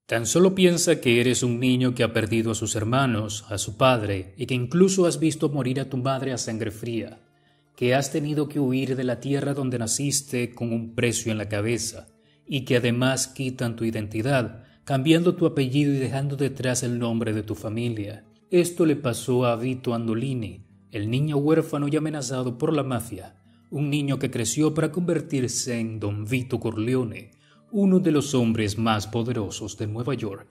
Tan solo piensa que eres un niño que ha perdido a sus hermanos, a su padre, y que incluso has visto morir a tu madre a sangre fría, que has tenido que huir de la tierra donde naciste con un precio en la cabeza, y que además quitan tu identidad, cambiando tu apellido y dejando detrás el nombre de tu familia. Esto le pasó a Vito Andolini, el niño huérfano y amenazado por la mafia, un niño que creció para convertirse en Don Vito Corleone, uno de los hombres más poderosos de Nueva York.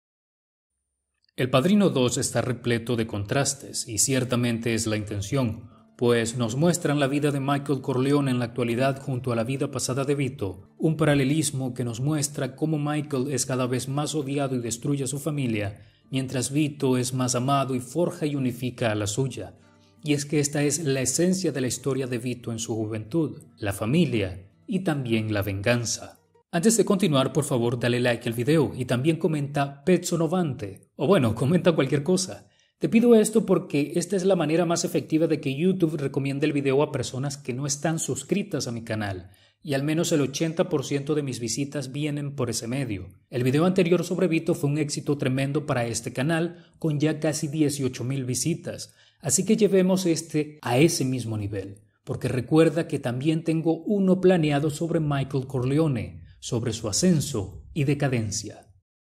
El Padrino 2 está repleto de contrastes, y ciertamente es la intención, pues nos muestran la vida de Michael Corleone en la actualidad junto a la vida pasada de Vito, un paralelismo que nos muestra cómo Michael es cada vez más odiado y destruye a su familia, mientras Vito es más amado y forja y unifica a la suya. Y es que esta es la esencia de la historia de Vito en su juventud, la familia y también la venganza. Antes de continuar, por favor, dale like al video y también comenta pezzo 90, o bueno, comenta cualquier cosa. Te pido esto porque esta es la manera más efectiva de que YouTube recomiende el video a personas que no están suscritas a mi canal, y al menos el 80% de mis visitas vienen por ese medio. El video anterior sobre Vito fue un éxito tremendo para este canal, con ya casi 18,000 visitas, así que llevemos este a ese mismo nivel, porque recuerda que también tengo uno planeado sobre Michael Corleone, sobre su ascenso y decadencia.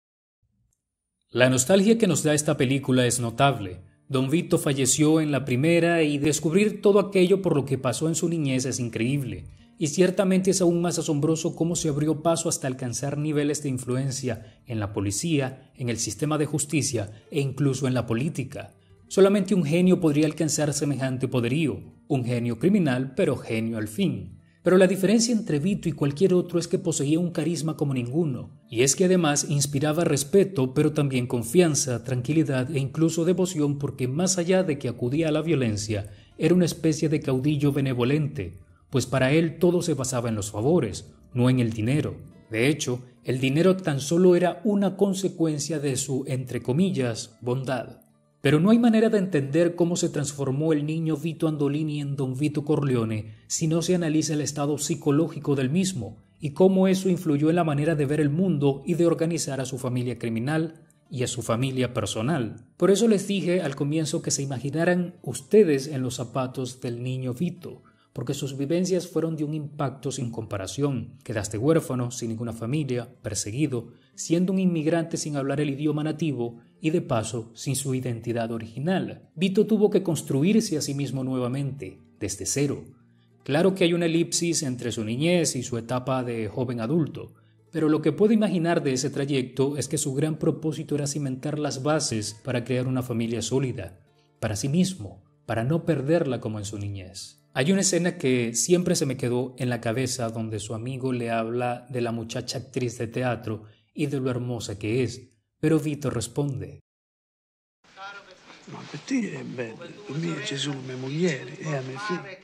La nostalgia que nos da esta película es notable. Don Vito falleció en la primera y descubrir todo aquello por lo que pasó en su niñez es increíble. Y ciertamente es aún más asombroso cómo se abrió paso hasta alcanzar niveles de influencia en la policía, en el sistema de justicia e incluso en la política. Solamente un genio podría alcanzar semejante poderío, un genio criminal, pero genio al fin. Pero la diferencia entre Vito y cualquier otro es que poseía un carisma como ninguno, y es que además inspiraba respeto, pero también confianza, tranquilidad e incluso devoción, porque más allá de que acudía a la violencia, era una especie de caudillo benevolente, pues para él todo se basaba en los favores, no en el dinero. De hecho, el dinero tan solo era una consecuencia de su, entre comillas, bondad. Pero no hay manera de entender cómo se transformó el niño Vito Andolini en Don Vito Corleone si no se analiza el estado psicológico del mismo y cómo eso influyó en la manera de ver el mundo y de organizar a su familia criminal y a su familia personal. Por eso les dije al comienzo que se imaginaran ustedes en los zapatos del niño Vito, porque sus vivencias fueron de un impacto sin comparación. Quedaste huérfano, sin ninguna familia, perseguido, siendo un inmigrante sin hablar el idioma nativo y de paso sin su identidad original. Vito tuvo que construirse a sí mismo nuevamente, desde cero. Claro que hay una elipsis entre su niñez y su etapa de joven adulto, pero lo que puedo imaginar de ese trayecto es que su gran propósito era cimentar las bases para crear una familia sólida, para sí mismo, para no perderla como en su niñez. Hay una escena que siempre se me quedó en la cabeza donde su amigo le habla de la muchacha actriz de teatro y de lo hermosa que es, pero Vito responde: Ma per te è bello, per me ci sono mie mogli e a mie figlie.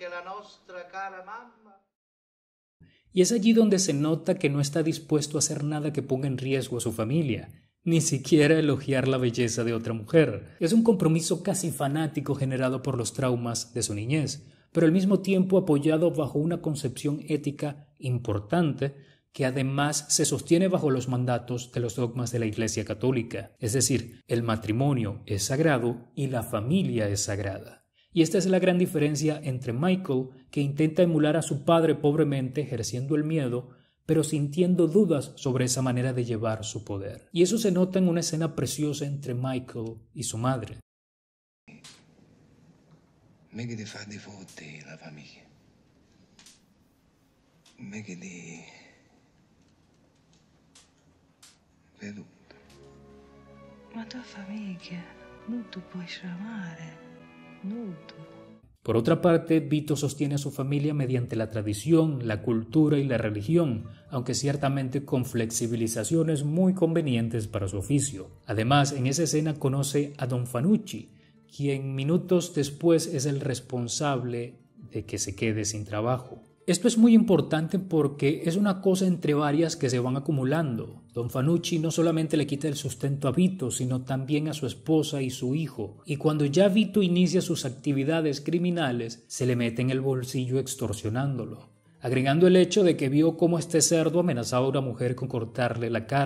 Y es allí donde se nota que no está dispuesto a hacer nada que ponga en riesgo a su familia, ni siquiera elogiar la belleza de otra mujer. Es un compromiso casi fanático generado por los traumas de su niñez, pero al mismo tiempo apoyado bajo una concepción ética importante que además se sostiene bajo los mandatos de los dogmas de la Iglesia Católica. Es decir, el matrimonio es sagrado y la familia es sagrada. Y esta es la gran diferencia entre Michael, que intenta emular a su padre pobremente ejerciendo el miedo, pero sintiendo dudas sobre esa manera de llevar su poder. Y eso se nota en una escena preciosa entre Michael y su madre. Me che ti fa di fotte la famiglia. Me che ti veduta. Ma tua famiglia, non tu puoi chiamare, non tu. Por otra parte, Vito sostiene a su familia mediante la tradición, la cultura y la religión, aunque ciertamente con flexibilizaciones muy convenientes para su oficio. Además, en esa escena conoce a Don Fanucci, quien minutos después es el responsable de que se quede sin trabajo. Esto es muy importante porque es una cosa entre varias que se van acumulando. Don Fanucci no solamente le quita el sustento a Vito, sino también a su esposa y su hijo. Y cuando ya Vito inicia sus actividades criminales, se le mete en el bolsillo extorsionándolo. Agregando el hecho de que vio cómo este cerdo amenazaba a una mujer con cortarle la cara.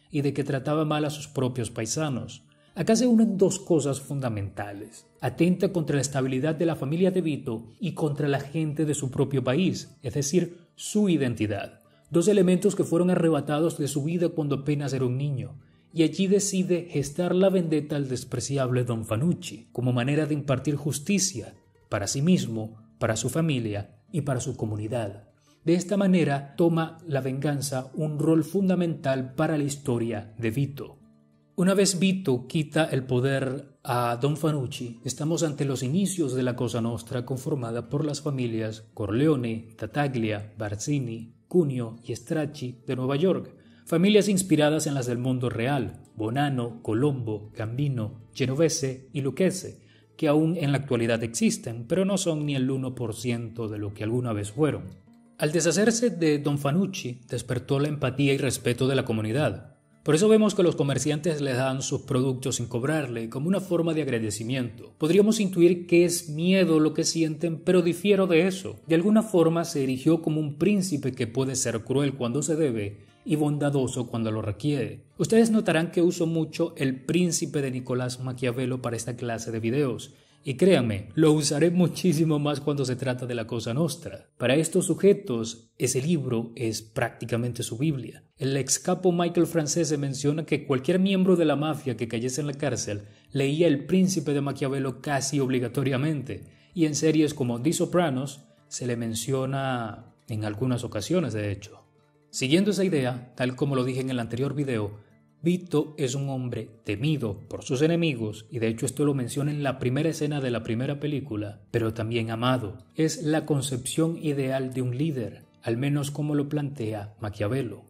y de que trataba mal a sus propios paisanos. Acá se unen dos cosas fundamentales. Atenta contra la estabilidad de la familia de Vito y contra la gente de su propio país, es decir, su identidad. Dos elementos que fueron arrebatados de su vida cuando apenas era un niño. Y allí decide gestar la vendetta al despreciable Don Fanucci, como manera de impartir justicia para sí mismo, para su familia y para su comunidad. De esta manera toma la venganza un rol fundamental para la historia de Vito. Una vez Vito quita el poder a Don Fanucci, estamos ante los inicios de la Cosa Nostra conformada por las familias Corleone, Tattaglia, Barzini, Cuneo y Strachey de Nueva York, familias inspiradas en las del mundo real, Bonanno, Colombo, Gambino, Genovese y Lucchese, que aún en la actualidad existen, pero no son ni el 1% de lo que alguna vez fueron. Al deshacerse de Don Fanucci, despertó la empatía y respeto de la comunidad. Por eso vemos que los comerciantes le dan sus productos sin cobrarle, como una forma de agradecimiento. Podríamos intuir que es miedo lo que sienten, pero difiero de eso. De alguna forma se erigió como un príncipe que puede ser cruel cuando se debe y bondadoso cuando lo requiere. Ustedes notarán que uso mucho El Príncipe de Nicolás Maquiavelo para esta clase de videos. Y créanme, lo usaré muchísimo más cuando se trata de la Cosa Nostra. Para estos sujetos, ese libro es prácticamente su Biblia. El ex capo Michael Francese menciona que cualquier miembro de la mafia que cayese en la cárcel leía El Príncipe de Maquiavelo casi obligatoriamente, y en series como The Sopranos se le menciona en algunas ocasiones, de hecho. Siguiendo esa idea, tal como lo dije en el anterior video, Vito es un hombre temido por sus enemigos, y de hecho esto lo menciona en la primera escena de la primera película, pero también amado. Es la concepción ideal de un líder, al menos como lo plantea Maquiavelo.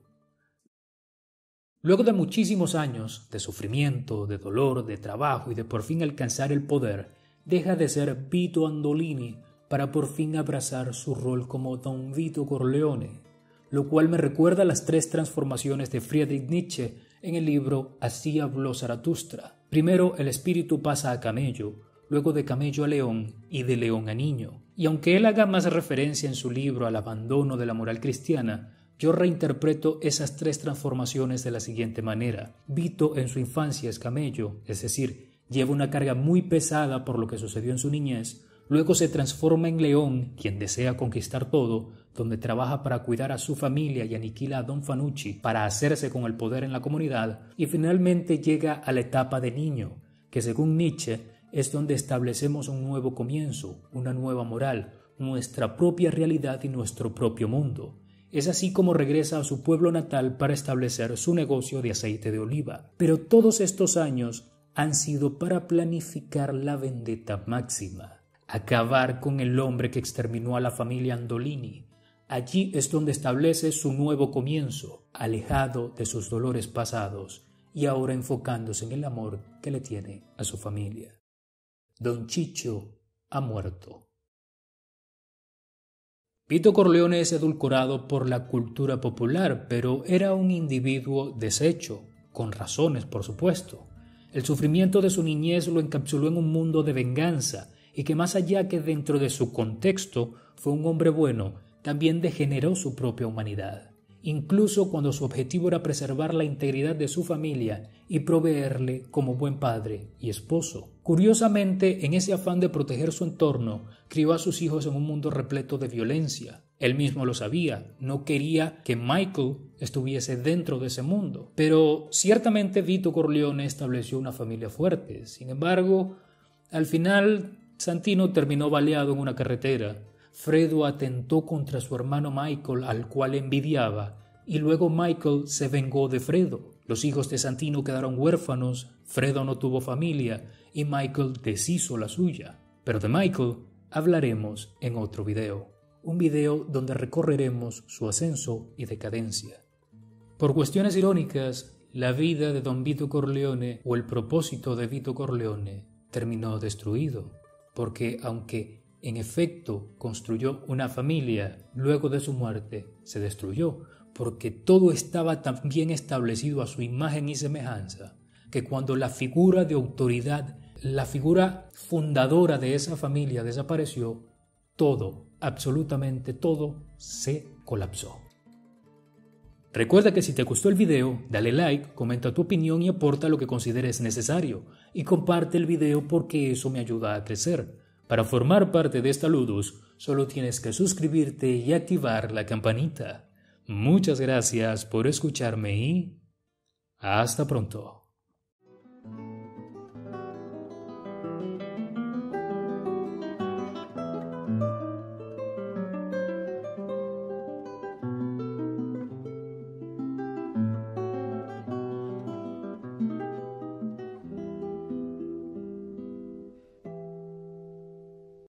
Luego de muchísimos años de sufrimiento, de dolor, de trabajo y de por fin alcanzar el poder, deja de ser Vito Andolini para por fin abrazar su rol como Don Vito Corleone, lo cual me recuerda a las 3 transformaciones de Friedrich Nietzsche en el libro Así habló Zaratustra. Primero el espíritu pasa a camello, luego de camello a león y de león a niño. Y aunque él haga más referencia en su libro al abandono de la moral cristiana, yo reinterpreto esas 3 transformaciones de la siguiente manera. Vito en su infancia es camello, es decir, lleva una carga muy pesada por lo que sucedió en su niñez. Luego se transforma en león, quien desea conquistar todo, donde trabaja para cuidar a su familia y aniquila a Don Fanucci para hacerse con el poder en la comunidad, y finalmente llega a la etapa de niño, que según Nietzsche es donde establecemos un nuevo comienzo, una nueva moral, nuestra propia realidad y nuestro propio mundo. Es así como regresa a su pueblo natal para establecer su negocio de aceite de oliva. Pero todos estos años han sido para planificar la vendetta máxima, acabar con el hombre que exterminó a la familia Andolini. Allí es donde establece su nuevo comienzo, alejado de sus dolores pasados y ahora enfocándose en el amor que le tiene a su familia. Don Chicho ha muerto. Vito Corleone es edulcorado por la cultura popular, pero era un individuo deshecho, con razones, por supuesto. El sufrimiento de su niñez lo encapsuló en un mundo de venganza, y que más allá que dentro de su contexto fue un hombre bueno, también degeneró su propia humanidad, incluso cuando su objetivo era preservar la integridad de su familia y proveerle como buen padre y esposo. Curiosamente, en ese afán de proteger su entorno, crió a sus hijos en un mundo repleto de violencia. Él mismo lo sabía, no quería que Michael estuviese dentro de ese mundo. Pero ciertamente Vito Corleone estableció una familia fuerte. Sin embargo, al final Santino terminó baleado en una carretera. Fredo atentó contra su hermano Michael, al cual envidiaba, y luego Michael se vengó de Fredo. Los hijos de Santino quedaron huérfanos, Fredo no tuvo familia y Michael deshizo la suya. Pero de Michael hablaremos en otro video, un video donde recorreremos su ascenso y decadencia. Por cuestiones irónicas, la vida de Don Vito Corleone o el propósito de Vito Corleone terminó destruido, porque aunque en efecto construyó una familia, luego de su muerte se destruyó, porque todo estaba tan bien establecido a su imagen y semejanza, que cuando la figura de autoridad, la figura fundadora de esa familia desapareció, todo, absolutamente todo, se colapsó. Recuerda que si te gustó el video, dale like, comenta tu opinión y aporta lo que consideres necesario. Y comparte el video porque eso me ayuda a crecer. Para formar parte de esta Ludus, solo tienes que suscribirte y activar la campanita. Muchas gracias por escucharme y hasta pronto.